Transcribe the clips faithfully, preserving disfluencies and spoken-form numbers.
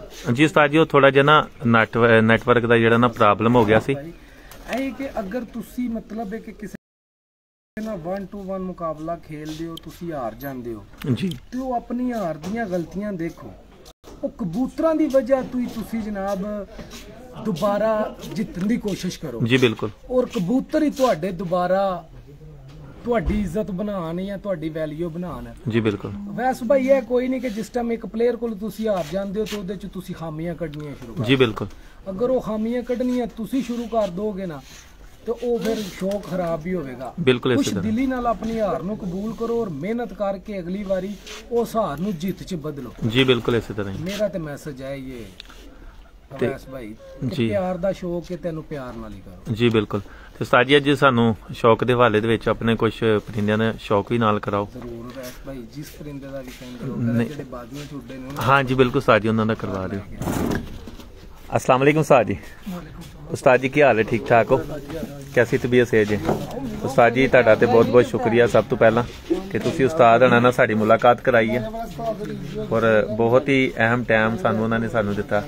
जी उस्ताद जी थोड़ा जिहा ना नैट नैटवर्क का जिहड़ा ना प्रॉब्लम हो गया सी कि अगर तुसी मतलब है कि किसी वन टू वन मुकाबला खेलते हो तुसी हार जाते हो जी तो वो अपनी हार दियां गलतियां देखो वो कबूतरां दी वजह तो ही तुसी जनाब दोबारा जितने की कोशिश करो जी बिल्कुल और कबूतर ही तुहाडे दोबारा तुहाडी इज्जत बनान या तुहाडी वैल्यू बनान जी बिल्कुल वैस भाई है कोई नहीं कि जिस टाइम एक प्लेयर को तुसी हार जाते हो तो उहदे च तुसी खामियां कढनियां शुरू जी बिल्कुल अगर वो खामियां कढनियां तुसी शुरू कर दोगे ना तो वो फिर शौक खराब भी होगा। बिल्कुल कुछ दिली नाल अपनी हार नूं कबूल करो और मेहनत करके अगली बारी उस हार नूं जित च बदलो। जी बिल्कुल इसी तरह मेरा तो मैसेज है ये अवैस भाई जी प्यार दा शौक है तेनू प्यार नाल ही करो। जी बिल्कुल तो उस्ताद जी अज सानू शौक दे हवाले दे विच अपने कुछ परिंदियां दे शौक भी नाल कराओ। जरूर अवैस भाई जिस परिंदे दा भी कहंदे हो जेडे बाजियां च उड्डे ने हां जी बिल्कुल उस्ताद जी उन्हां दा करवा दिओ। अस्सलाम वालेकुम उस्ताद जी। उस्ताद जी की हाल है ठीक ठाक हो कैसी तबीयत है जी। उस्ताद जी तुहाडा ते बहुत बहुत शुक्रिया सब तो पहला कि तुसी उस्ताद हणा नाल साडी मुलाकात कराई है और बहुत ही अहम टाइम सानू उन्हां ने सानू दिता।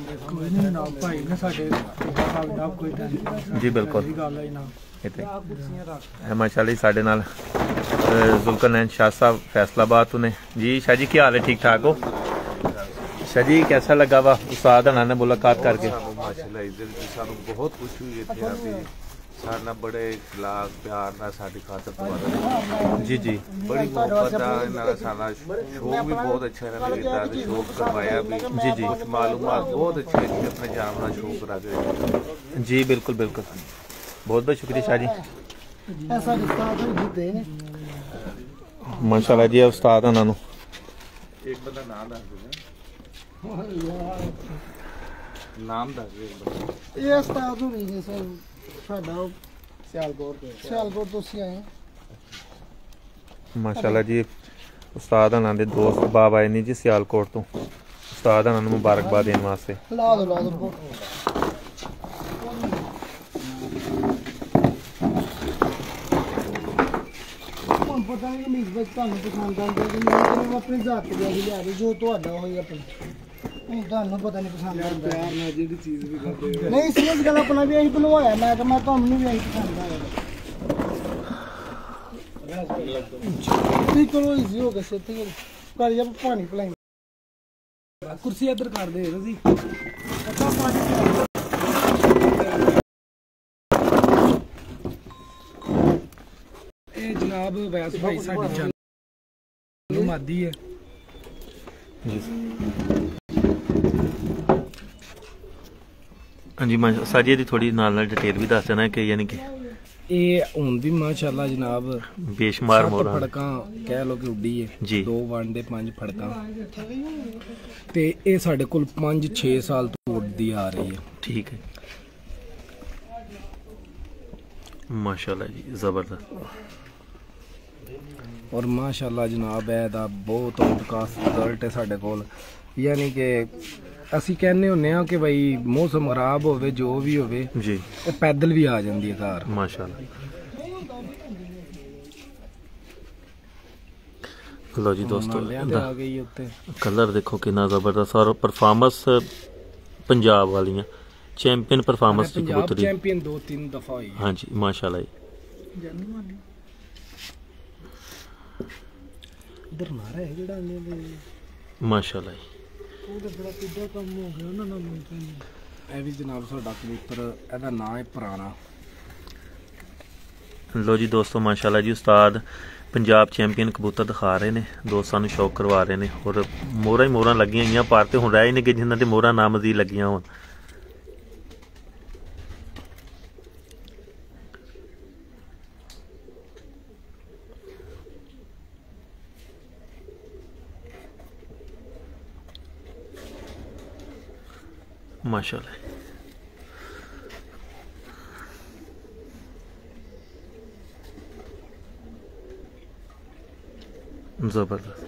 जी बिल्कुल माशाअल्लाह साडे नाल जुल्करनैन शाह साहब फैसलाबाद तो ने। जी शाह जी की हाल है ठीक ठाक हो शाह जी कैसा लगा वा उस्ताद हणा ने मुलाकात करके। माशाअल्लाह इधर सानू बहुत खुशी हुई है अभी साडा बड़े इखलास प्यार नाल साडी खातर तुम्हारा जी जी बड़ी मोहब्बत नाल साडा शौक भी बहुत अच्छा इन्होंने किया शौक करवाया भी जी जी मालूमात बहुत अच्छी अच्छी अपने जानना शौक करा के। जी बिल्कुल बिल्कुल बहुत बहुत शुक्रिया शाह जी ऐसा रिश्ता माशाअल्लाह जी उस्ताद हणा नू एक बंदा नाम दस दे नाम दस दे ये उस्ताद हुणी ने सर साडा सियालकोट तो सियालकोट तो सी आए माशाअल्लाह जी उस्ताद हणा दे दोस्त बाब आए नहीं जी सियालकोट तो उस्ताद हणा नू मुबारकबाद देने वास्ते। ला दो ला दो पता नहीं निस्बत ਤੁਹਾਨੂੰ ਪਸੰਦ ਆਉਂਦਾ ਕਿ ਨਹੀਂ ਆਪਣੀ ਜ਼ਾਤ ਦੀ ਲਿਆ ਦੇ ਜੋ ਤੁਹਾਡਾ ਹੋਈ ਆਪਣੀ ਨਹੀਂ ਤੁਹਾਨੂੰ ਪਤਾ ਨਹੀਂ ਪਸੰਦ ਆਉਂਦਾ ਪਿਆਰ ਨਾਲ ਜਿਹੜੀ ਚੀਜ਼ ਵੀ ਕਰਦੇ ਨਹੀਂ ਸੀਰੀਅਸ ਗੱਲ ਆਪਣਾ ਵੀ ਅਸੀਂ ਬਣਵਾਇਆ ਮੈਂ ਕਿ ਮੈਂ ਤੁਹਾਨੂੰ ਵੀ ਇਹੀ ਪਸੰਦ ਆਇਆ ਠੀਕ ਕਰੋ ਇਜ਼ੀ ਹੋ ਗਿਆ ਸੇਤੀ ਕਰ ਜਾ ਪਾਣੀ ਪਲਾਈ ਕੁਰਸੀ ਇੱਧਰ ਕਰ ਦੇ ਤੁਸੀਂ ਪਤਾ ਪਾਣੀ जनाब वैस भाई साडी जान मादी है हाँ जी माशा जी थोड़ी नाल नाल डिटेल भी दस देना कि यानी कि ये हुण भी माशाअल्लाह जनाब बेशुमार मोहरां फड़कां कह लो कि उड्डी है जी दो वन दे पांच फड़कां ते ये साडे कोल पांच छे साल तो उड्डदी आ रही है। ठीक है माशाअल्लाह जी जबरदस्त और माशाअल्लाह जनाब है बहुत औकास रिजल्ट है साडे कोल यानी कि असी कहने होने कि भाई मौसम खराब होवे जो भी होवे जी पैदल भी आ जाती है घर माशाअल्लाह। लो जी दोस्तों आ गई उत्ते कलर देखो कितना जबरदस्त और परफॉर्मेंस पंजाब वालियां चैंपियन परफॉर्मेंस की कबूतरी चैंपियन दो तीन दफा हुई। हाँ जी माशाअल्लाह इधर मारा है जेड़ा ने माशाअल्लाह ਉਹ ਤੇ ਬੜਾ ਕਿੱਡਾ ਕੰਮ ਹੋ ਗਿਆ ਉਹਨਾਂ ਨਾਲ ਮਿਲ ਇਹ ਵੀ ਜਨਾਬ ਸਾਡਾ ਕਬੂਤਰ ਇਹਦਾ ਨਾਂ ਹੈ ਪੁਰਾਣਾ। लो जी दोस्तों माशाल्लाह जी उस्ताद पंजाब चैंपियन कबूतर दिखा रहे ने दोस्तां नूं शौक करवा रहे ने और मोहरां ही मोहरां लगियां होईयां पर ते हुण रह ही नहीं गए जिन्हां दे मोहरां ना मज़ीद लगियां होण। माशाल्लाह जबरदस्त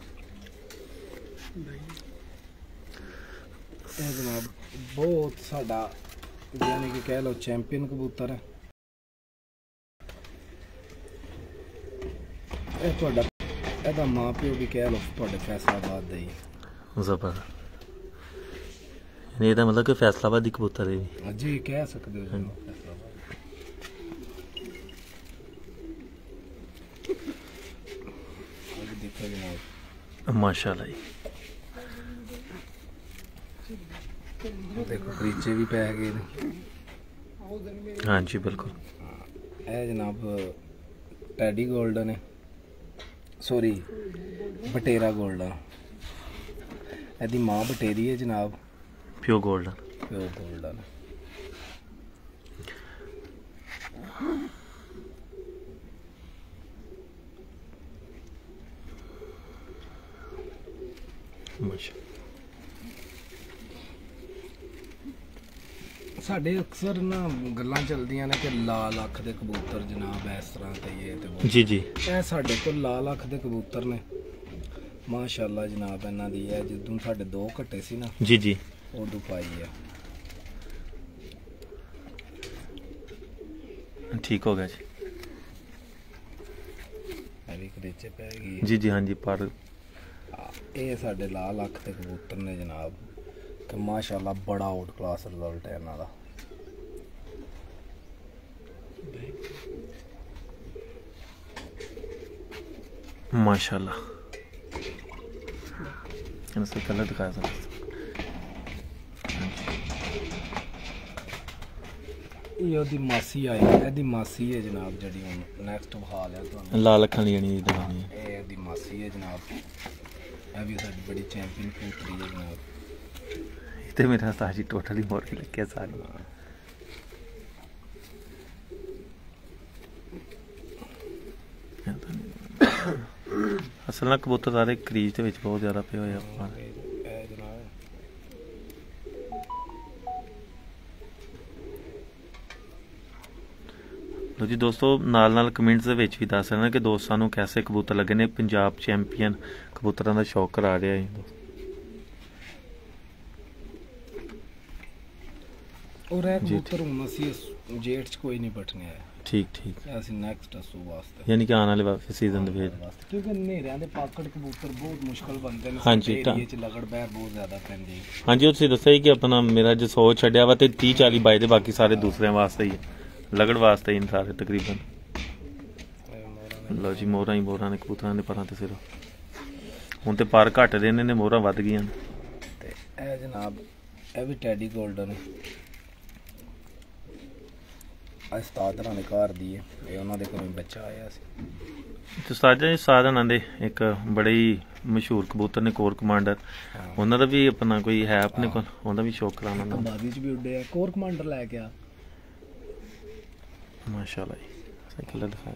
जनाब बहुत साडा यानी कि कह लो चैंपियन कबूतर है। ਇਹ ਤੁਹਾਡਾ ਇਹਦਾ ਮਾਂ ਪਿਓ ਵੀ ਕਹਿ ਲੋ ਤੁਹਾਡੇ ਫੈਸਲਾਬਾਦ ਦਾ ਹੀ जबरदस्त ਇਹਦਾ ਮਤਲਬ ਕਿ ਫੈਸਲਾਬਾਦੀ ਕਬੂਤਰ ਹੈ ਜੀ, ਕਹਿ ਸਕਦੇ ਹੋ। ਦੇਖੋ ਜਨਾਬ, ਮਾਸ਼ਾਅੱਲਾ ਜੀ। ਦੇਖੋ ਕਰੀਚੇ ਵੀ ਪੈ ਗਏ ਨੇ। ਹਾਂਜੀ ਬਿਲकुल। ਇਹ ਜਨਾਬ ਟੈਡੀ ਗੋਲਡਨ ਹੈ, ਸੌਰੀ ਬਟੇਰਾ ਗੋਲਡਨ। ਇਹਦੀ ਮਾਂ ਬਟੇਰੀ ਹੈ ਜਨਾਬ, ਪਿਓ ਗੋਲਡਨ। ਪਿਓ ਗੋਲਡਨ। ਮਾਸ਼ਾ ਸਾਡੇ ਅਕਸਰ ਨਾ ਗੱਲਾਂ ਚੱਲਦੀਆਂ ਨੇ ਕਿ ਲਾਲ ਅੱਖ ਦੇ ਕਬੂਤਰ ਜਨਾਬ ਇਸ ਤਰ੍ਹਾਂ ਤੇ ਇਹ ਤੇ ਉਹ। ਜੀ ਜੀ। ਇਹ ਸਾਡੇ ਕੋਲ ਲਾਲ ਅੱਖ ਦੇ ਕਬੂਤਰ ਨੇ ਮਾਸ਼ਾਅੱਲਾ ਜਨਾਬ। ਇਹਨਾਂ ਦੀ ਹੈ ਜਦੋਂ ਸਾਡੇ ਦੋ ਘੱਟੇ ਸੀ ਨਾ ਜੀ ਜੀ, ਉਦੋਂ ਪਾਈ ਆ। ਠੀਕ ਹੋ ਗਿਆ ਜੀ। ਇਹ ਵੀ ਕਰੀਚੇ ਪੈ ਗਈ ਜੀ ਜੀ ਹਾਂਜੀ। ਪਰ ਇਹ ਸਾਡੇ ਲਾਲ ਅੱਖ ਦੇ ਕਬੂਤਰ ਨੇ ਜਨਾਬ ਕਿ ਮਾਸ਼ਾਅੱਲਾ ਬੜਾ ਆਊਟ ਕਲਾਸ ਰਿਜ਼ਲਟ ਹੈ ਇਹਨਾਂ ਦਾ। माशाल्लाह। इनसे कलर दिखाया था। ਇਹ ਉਹਦੀ ਮਾਸੀ ਆਈ, ਇਹਦੀ ਮਾਸੀ ਹੈ ਜਨਾਬ ਜਿਹੜੀ ਹੁਣ ਨੈਕਸਟ ਵਿਖਾ ਲਿਆ ਤੁਹਾਨੂੰ। ਲਾਲ ਅੱਖਾਂ ਵਾਲੀ ਜਣੀ ਦਿਖਾਣੀ ਹੈ। ਇਹ ਉਹਦੀ ਮਾਸੀ ਹੈ ਜਨਾਬ। ਇਹ ਵੀ ਸਾਡੀ ਬੜੀ ਚੈਂਪੀਅਨ ਕਬੂਤਰੀ ਹੈ ਜਨਾਬ। ਤੇ ਮੇਰਾ ਸਾਜੀ ਟੋਟਲੀ ਮੋਰ ਕੇ ਲੱਗਿਆ ਸਾਰੀ। ਅਸਲ ਨਾਲ ਕਬੂਤਰ ਸਾਰੇ ਕਰੀਜ ਦੇ ਵਿੱਚ ਬਹੁਤ ਜ਼ਿਆਦਾ ਪਏ ਹੋਏ ਆ। ਲੋ ਜੀ ਦੋਸਤੋ, ਨਾਲ ਨਾਲ ਕਮੈਂਟਸ ਦੇ ਵਿੱਚ ਵੀ ਦੱਸ ਦੇਣਾ ਕਿ ਦੋਸਤਾਂ ਨੂੰ ਕੈਸੇ ਕਬੂਤਰ ਲੱਗੇ ਨੇ। ਪੰਜਾਬ ਚੈਂਪੀਅਨ ਕਬੂਤਰਾਂ ਦਾ ਸ਼ੌਕ ਕਰਾ ਰਿਹਾ ਹੈ। और एक कबूतर हूं ਅਸੀਂ ਜੇਠ ਚ ਕੋਈ ਨਹੀਂ ਬਟਨੇ ਆਇਆ। ਠੀਕ ਠੀਕ। ਅਸੀਂ ਨੈਕਸਟ ਅਸੂ ਵਾਸਤੇ ਯਾਨੀ ਕਿ ਆਉਣ ਵਾਲੇ ਸੀਜ਼ਨ ਦੇ ਵਿੱਚ ਕਿਉਂਕਿ ਹਨੇਰਿਆਂ ਦੇ ਪਾਕੜ ਕਬੂਤਰ ਬਹੁਤ ਮੁਸ਼ਕਲ ਬਣਦੇ ਨੇ। ਹਾਂਜੀ, ਏਰੀਏ ਚ ਲਗੜ ਬਹਿਰ ਬਹੁਤ ਜ਼ਿਆਦਾ ਪੈਂਦੀ। ਹਾਂਜੀ, ਉਹ ਤੁਸੀਂ ਦੱਸਿਆ ਹੀ ਕਿ ਆਪਣਾ ਮੇਰਾ ਜੋ ਸੌ ਛੱਡਿਆ ਵਾ ਤੇ ਤੀਹ ਚਾਲੀ ਬਾਈ ਦੇ ਬਾਕੀ ਸਾਰੇ ਦੂਸਰਿਆਂ ਵਾਸਤੇ ਹੀ ਲਗੜ ਵਾਸਤੇ ਹੀ ਸਾਰੇ ਤਕਰੀਬਨ। ਲਓ ਜੀ, ਮੋਹਰਾਂ ਹੀ ਮੋਹਰਾਂ ਨੇ ਕਬੂਤਰਾਂ ਦੇ ਪਰਾਂ ਤੇ ਸਿਰਫ ਹੁਣ ਤੇ ਪਰ ਘੱਟ ਰਹੇ ਨੇ, ਮੋਹਰਾਂ ਵੱਧ ਗਈਆਂ ਤੇ ਇਹ ਜਨਾਬ ਇਹ ਵੀ ਟੈਡੀ ਗੋਲਡਨ ਉਸਤਾਦ ਰਾਣੇ ਘਰ ਦੀ ਹੈ। ਇਹ ਉਹਨਾਂ ਦੇ ਕੋਲੋਂ ਬੱਚਾ ਆਇਆ ਸੀ। ਤੇ ਸਾਜਾ ਜੀ ਸਾਧਨਾਂ ਦੇ ਇੱਕ ਬੜੇ ਹੀ ਮਸ਼ਹੂਰ ਕਬੂਤਰ ਨੇ ਕੋਰ ਕਮਾਂਡਰ। ਉਹਨਾਂ ਦਾ ਵੀ ਆਪਣਾ ਕੋਈ ਹੈ ਆਪਣੇ ਕੋਲ, ਉਹਦਾ ਵੀ ਸ਼ੌਕ ਕਰਾਉਣਾ ਨਾ। ਬਾਦੀ ਚ ਵੀ ਉੱਡੇ ਆ, ਕੋਰ ਕਮਾਂਡਰ ਲੈ ਕੇ ਆ। ਮਾਸ਼ਾਅੱਲਾ ਜੀ, ਸਾਈਕਲ ਦਿਖਾਇਆ।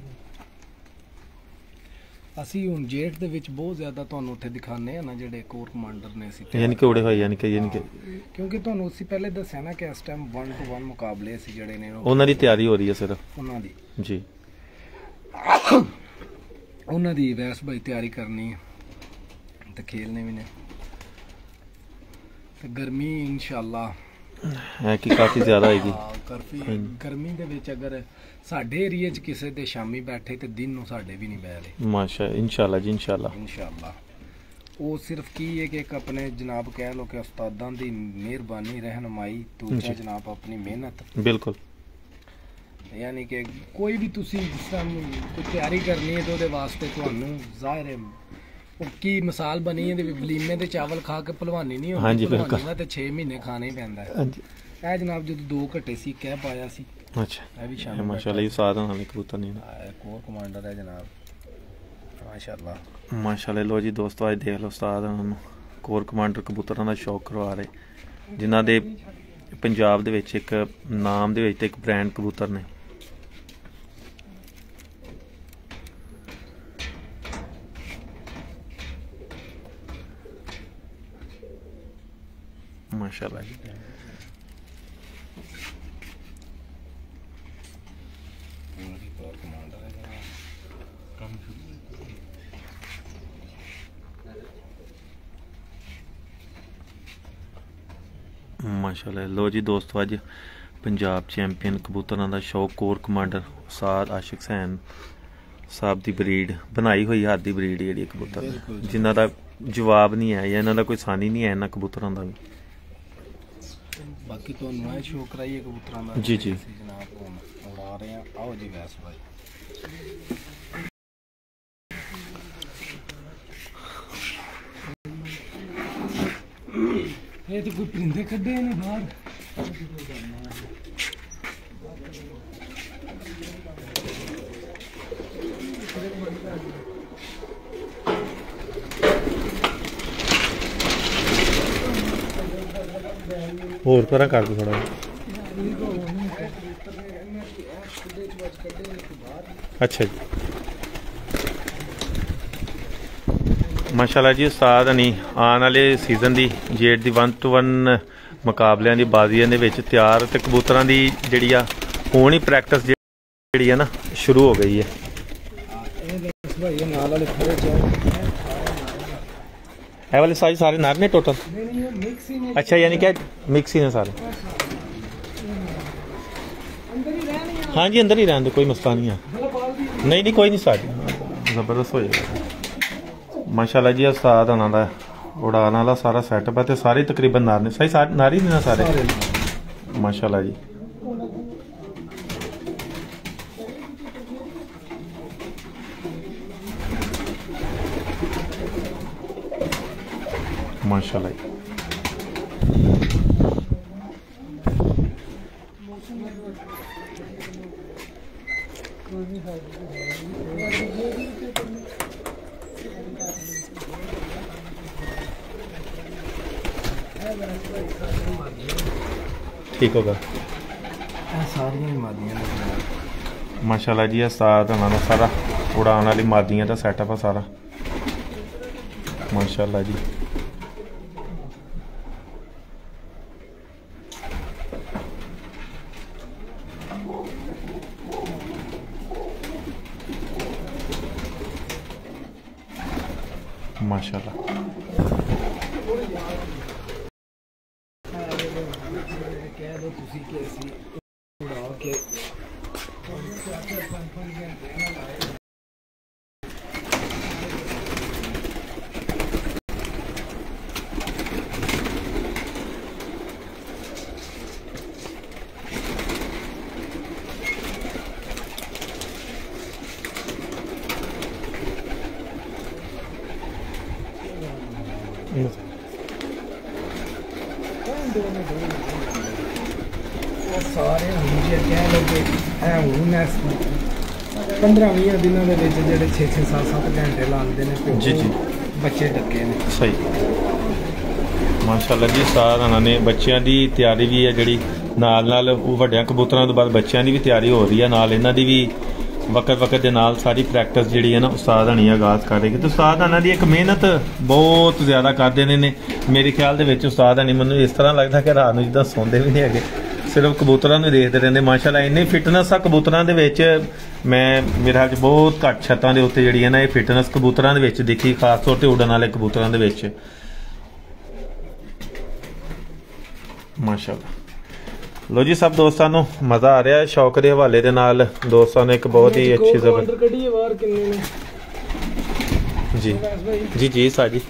ਅਸੀਂ ਹੁਣ ਜੇਠ ਦੇ ਵਿੱਚ ਬਹੁਤ ਜ਼ਿਆਦਾ ਤੁਹਾਨੂੰ ਉੱਥੇ ਦਿਖਾਣੇ ਆ ਨਾ ਜਿਹੜੇ ਕੋਰ ਕਮਾਂਡਰ ਨੇ ਸੀ, ਯਾਨੀ ਕਿ ਉੜੇ ਹੋਏ, ਯਾਨੀ ਕਿ ਯਾਨੀ ਕਿ ਕਿਉਂਕਿ ਤੁਹਾਨੂੰ ਅਸੀਂ ਪਹਿਲੇ ਦੱਸਿਆ ਨਾ ਕਿ ਇਸ ਟਾਈਮ ਵਨ ਟੂ ਵਨ ਮੁਕਾਬਲੇ ਸੀ ਜਿਹੜੇ ਨੇ ਉਹਨਾਂ ਦੀ ਤਿਆਰੀ ਹੋ ਰਹੀ ਹੈ ਸਿਰਫ ਉਹਨਾਂ ਦੀ। ਜੀ, ਉਹਨਾਂ ਦੀ ਵੈਸ ਬਾਈ ਤਿਆਰੀ ਕਰਨੀ ਹੈ ਤੇ ਖੇਲਨੇ ਵੀ ਨੇ। ਤੇ ਗਰਮੀ ਇਨਸ਼ਾਅੱਲਾ ਹੈ ਕਿ ਕਾਫੀ ਜ਼ਿਆਦਾ ਆਏਗੀ। ਕਾਫੀ ਗਰਮੀ ਦੇ ਵਿੱਚ ਅਗਰ ਸਾਡੇ ਏਰੀਏ 'ਚ ਕਿਸੇ ਦੇ ਸ਼ਾਮੀ ਬੈਠੇ ਤੇ ਦਿਨ ਨੂੰ ਸਾਡੇ ਵੀ ਨਹੀਂ ਬਹਿ ਰਹੇ। ਮਾਸ਼ਾ ਇਨਸ਼ਾਅੱਲਾ ਜੀ, ਇਨਸ਼ਾਅੱਲਾ ਇਨਸ਼ਾਅੱਲਾ। ਉਹ ਸਿਰਫ ਕੀ ਹੈ ਕਿ ਇੱਕ ਆਪਣੇ ਜਨਾਬ ਕਹਿ ਲੋ ਕਿ ਉਸਤਾਦਾਂ ਦੀ ਮਿਹਰਬਾਨੀ, ਰਹਿਨਮਾਈ, ਦੂਜਾ ਜਨਾਬ ਆਪਣੀ ਮਿਹਨਤ। ਬਿਲਕੁਲ। ਯਾਨੀ ਕਿ ਕੋਈ ਵੀ ਤੁਸੀਂ ਜਿਸ ਤਰ੍ਹਾਂ ਕੋਈ ਤਿਆਰੀ ਕਰਨੀ ਹੈ ਤੇ ਉਹਦੇ ਵਾਸਤੇ ਤੁਹਾਨੂੰ ਜ਼ਾਹਿਰ ਹੈ ਉਹ ਕੀ ਮਿਸਾਲ ਬਣੀ ਹੈ ਤੇ ਵਲੀਮੇ ਦੇ ਚਾਵਲ ਖਾ ਕੇ ਭਲਵਾਨੀ ਨਹੀਂ ਹੁੰਦੀ। ਭਲਵਾਨੀ ਦਾ ਤੇ ਛੇ ਮਹੀਨੇ ਖਾਣਾ ਹੀ ਪੈਂਦਾ ਹੈ। ਇਹ ਜਨਾਬ ਜਦੋਂ ਦੋ ਘੱਟੇ ਸੀ ਕਹਿ ਪਾਇਆ ਸੀ। ਅੱਛਾ, ਇਹ ਵੀ ਸ਼ਾਮ ਮਾਸ਼ਾਅੱਲਾ, ਇਹ ਸਾਧਨ ਨਾਲ ਕਬੂਤਰ ਨਹੀਂ ਹੈ। ਕੋਰ ਕਮਾਂਡਰ ਹੈ ਜਨਾਬ ਮਾਸ਼ਾਅੱਲਾ। ਮਾਸ਼ਾਅੱਲਾ। ਲੋ ਜੀ ਦੋਸਤੋ, ਅੱਜ ਦੇਖ ਲਓ ਉਸਤਾਦ ਨੂੰ ਕੋਰ ਕਮਾਂਡਰ ਕਬੂਤਰਾਂ ਦਾ ਸ਼ੌਕ ਕਰਵਾ ਰਹੇ, ਜਿਨ੍ਹਾਂ ਦੇ ਪੰਜਾਬ ਦੇ ਵਿੱਚ ਇੱਕ ਨਾਮ ਦੇ ਵਿੱਚ ਤੇ ਇੱਕ ਬ੍ਰਾਂਡ ਕਬੂਤਰ ਨੇ। माशाल्लाह जी। माशाल्लाह। लो जी दोस्तों, अज पंजाब चैंपियन कबूतरों का शौक कोर कमांडर उस्ताद आशिक हुसैन साहब की ब्रीड बनाई हुई हाथ की ब्रीड जी कबूतर, जिन्हों का जवाब नहीं है या इन्हों का कोई सानी नहीं है इन्होंने कबूतरों का भी। बाकी तो मैं शो कराइए कबूतरों का जी जी जनाब हम उड़ा रहे हैं। आओ जी वैस भाई ये तो कोई परिंदे कड्डे ने बाहर। होर परा कर दो थोड़ा। अच्छा जी माशाल्लाह जी उस्ताद हनी आने वाले सीजन की जेठ की वन टू वन मुकाबलियां की बाजियां दे विच तैयार ते कबूतरां दी जिहड़ी आ हुण ही प्रैक्टिस जिहड़ी है ना शुरू हो गई है। ए वाले सारे सारे नर ने टोटल? अच्छा यानी क्या मिक्स ही ने सारे? हाँ जी अंदर ही रहने दो कोई मसला नहीं है। नहीं नहीं कोई नहीं सारी जबरदस्त हो जाएगा माशाल्लाह जी। उस्ताद होना दा उड़ान वाला सारा सैटअप है तो सारे तकरीबन नर ने सही सारे नर ही ने ना सारे माशाल्लाह जी। माशाल्लाह जी ठीक होगा सारियां मादियां माशाल्लाह जी। उस्ताद होना दा सारा उड़ान वाली मादियां दा सैटअप है सारा माशाल्लाह जी। माशाल्लाह कह दो तुसी कि असी उड़ा के सारे मुझे कह लो कि है हूँ पंद्रह भी दिनों के जेडे छे छे सात सात घंटे लाते हैं जी जी बच्चे डके ने सही माशाल्लाह जी। सारा ने बच्चों की तैयारी भी है जी नाल नाल वड्डियां कबूतरों तो बाद बच्चों की भी तैयारी हो रही है नाल इन्हां दी भी वक्त वक्त के नाल सारी प्रैक्टिस जी है ना उस्ताद हनी आगाज कर रहे। तो उस्ताद हना की एक मेहनत बहुत ज़्यादा करते ने मेरे ख्याल के उस्ताद हनी मैनू इस तरह लगता कि रात में जिदा सौंदे भी नहीं है सिर्फ कबूतरों में देखते रहते माशाल्लाह इन्नी फिटनेस आ कबूतरों के मैं मेरे ख्याल बहुत घट छत्तां दे उत्ते जिहड़ी है ना ये फिटनेस कबूतरों के दिखी खास तौर पर उड़न वाले कबूतरों के माशाल्लाह। लो जी सब दोस्तों को मज़ा आ रहा है शौक के हवाले के नाल दोस्तों ने एक बहुत ही अच्छी जबरदस्त जी जी जी साजी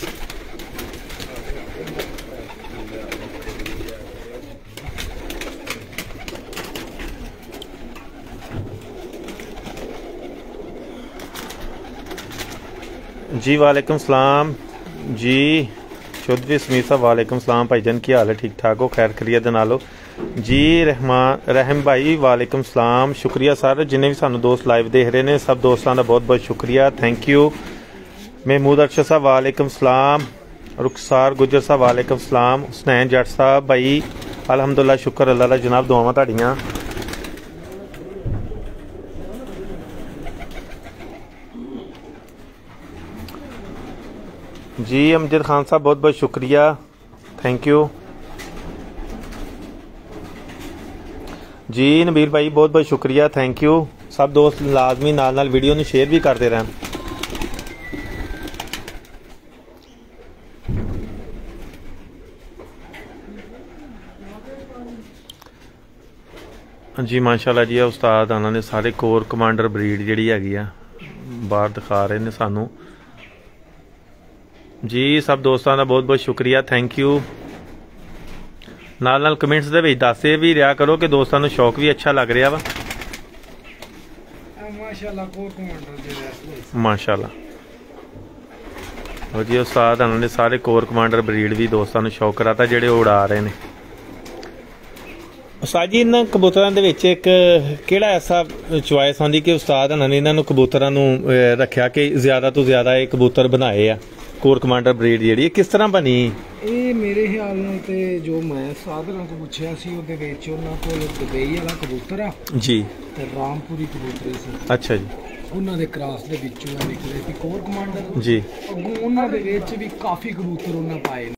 जी वालेकुम सलाम जी चौधरी समीर साहब वालेकुम सलाम भाईजान की हाल है ठीक ठाक हो खैर खरीत नालो जी रहमान रहम भाई वालेकुम सलाम शुक्रिया सर जिन्हें भी सानू दोस्त लाइव देख रहे हैं सब दोस्तों का बहुत बहुत शुक्रिया थैंक यू। महमूद अरशद साहब वालेकुम सलाम रुखसार गुजर साहब वालेकुम सलाम हुसनैन जट साहब भाई अलहमदुल्ला शुक्र अल्लाह दा जनाब दुआवां तुहाड़ियां जी। अमजद खान साहब बहुत बहुत शुक्रिया थैंक यू जी। नबीर भाई बहुत बहुत शुक्रिया थैंक यू। सब दोस्त लाजमी नाल नाल वीडियो ने शेयर भी करते रहन। जी माशाल्लाह जी उस्ताद आना ने सारे कोर कमांडर ब्रीड जिहड़ी हैगी आ बाहर दिखा रहे ने सानू जी। सब दोस्तों का बहुत बहुत शुक्रिया थैंक यू ਨਾਲ ਨਾਲ ਕਮੈਂਟਸ ਦੇ ਵਿੱਚ ਦੱਸੇ ਵੀ ਰਿਹਾ ਕਰੋ ਕਿ ਦੋਸਤਾਂ ਨੂੰ ਸ਼ੌਕ ਵੀ ਅੱਛਾ ਲੱਗ ਰਿਹਾ ਵਾ। ਮਾਸ਼ਾਅੱਲਾ ਕੋਰ ਕਮਾਂਡਰ ਜਿਹੜੇ ਮਾਸ਼ਾਅੱਲਾ ਵਧੀਆ ਉਸਤਾਦ ਉਹਨਾਂ ਨੇ ਸਾਰੇ ਕੋਰ ਕਮਾਂਡਰ ਬਰੀਡ ਵੀ ਦੋਸਤਾਂ ਨੂੰ ਸ਼ੌਕ ਕਰਾਤਾ ਜਿਹੜੇ ਉਡਾ ਰਹੇ ਨੇ। ਉਸਤਾਦ ਜੀ ਇਹਨਾਂ ਕਬੂਤਰਾਂ ਦੇ ਵਿੱਚ ਇੱਕ ਕਿਹੜਾ ਐਸਾ ਚੁਆਇਸ ਆਉਂਦੀ ਕਿ ਉਸਤਾਦ ਉਹਨਾਂ ਨੇ ਇਹਨਾਂ ਨੂੰ ਕਬੂਤਰਾਂ ਨੂੰ ਰੱਖਿਆ ਕਿ ਜ਼ਿਆਦਾ ਤੋਂ ਜ਼ਿਆਦਾ ਇਹ ਕਬੂਤਰ ਬਣਾਏ ਆ? ਕੋਰ ਕਮਾਂਡਰ ਬਰੀਡ ਜਿਹੜੀ ਇਹ ਕਿਸ ਤਰ੍ਹਾਂ ਬਣੀ? ਇਹ ਮੇਰੇ ਖਿਆਲ ਨਾਲ ਤੇ ਜੋ ਮੈਂ ਸਾਧਰਾਂ ਤੋਂ ਪੁੱਛਿਆ ਸੀ ਉਹਦੇ ਵਿੱਚ ਉਹਨਾਂ ਕੋਲ ਦੁਬਈ ਵਾਲਾ ਕਬੂਤਰ ਆ ਜੀ ਤੇ ਰਾਮਪੁਰੀ ਕਬੂਤਰ ਸੀ। ਅੱਛਾ ਜੀ। ਉਹਨਾਂ ਦੇ ਕ੍ਰਾਸ ਦੇ ਵਿੱਚੋਂ ਨਿਕਲੇ ਸੀ ਕੋਰ ਕਮਾਂਡਰ ਜੀ। ਅੱਗੋਂ ਉਹਨਾਂ ਦੇ ਵਿੱਚ ਵੀ ਕਾਫੀ ਕਬੂਤਰ ਉਹਨਾਂ ਪਾਏ।